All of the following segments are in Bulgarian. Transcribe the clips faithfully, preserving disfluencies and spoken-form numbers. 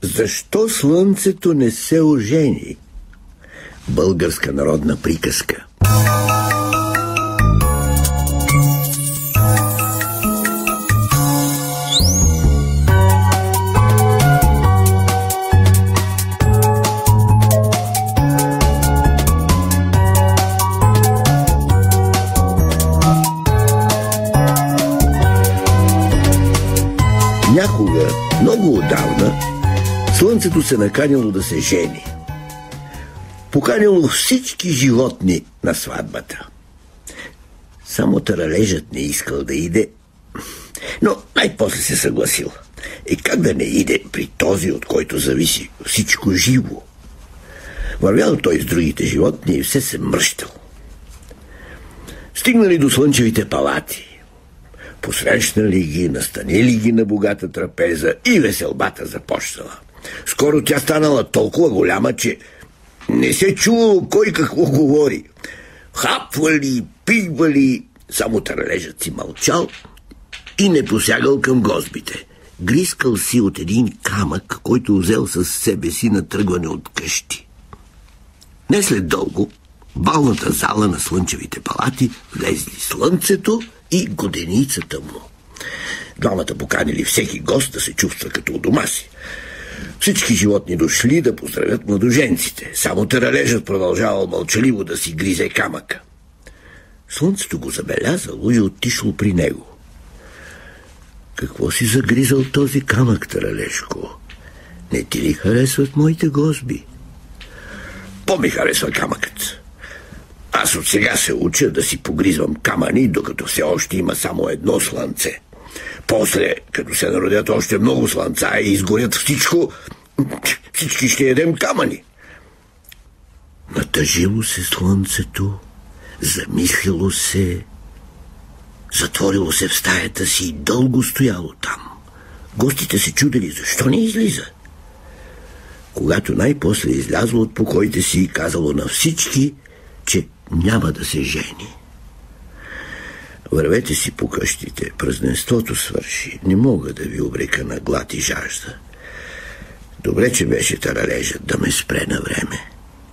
Защо слънцето не се ожени? Българска народна приказка. Някога, много отдавна, слънцето се наканило да се жени. Поканило всички животни на сватбата. Само таралежът не искал да иде, но най-после се съгласил. И как да не иде при този, от който зависи всичко живо? Вървял той с другите животни и все се мръщал. Стигнали до слънчевите палати. Посрещнали ги, настанили ги на богата трапеза и веселбата започнала. Скоро тя станала толкова голяма, че не се чувало кой какво говори. Хапвали, пивали, само таралежът си мълчал и не посягал към гостбите. Грискал си от един камък, който взел със себе си на тръгване от къщи. Не след дълго, в балната зала на слънчевите палати влезли слънцето и годеницата му. Двамата поканили всеки гост да се чувства като у дома си. Всички животни дошли да поздравят младоженците. Само таралежът продължавал мълчаливо да си гризе камъка. Слънцето го забелязало и отишло при него. Какво си загризал този камък, таралежко? Не ти ли харесват моите госби? По-ми харесва камъкът. Аз от сега се уча да си погризвам камъни, докато все още има само едно слънце. После, като се народят още много слънца и изгорят всичко, всички ще ядем камъни. Натъжило се слънцето, замислило се, затворило се в стаята си и дълго стояло там. Гостите се чудели защо не излиза. Когато най-после излязло от покоите си и казало на всички, че няма да се жени. Вървете си по къщите, празненството свърши. Не мога да ви обрека на глад и жажда. Добре, че беше таралежът да ме спре на време.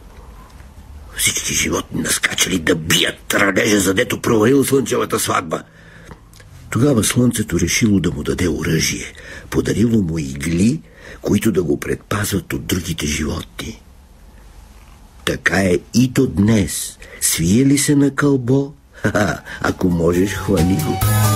Всички животни наскачали да бият таралежа, задето провалил слънчевата сватба. Тогава слънцето решило да му даде оръжие. Подарило му игли, които да го предпазват от другите животни. Така е и до днес. Свие ли се на кълбо? Ха-ха, ако можеш, хвали го.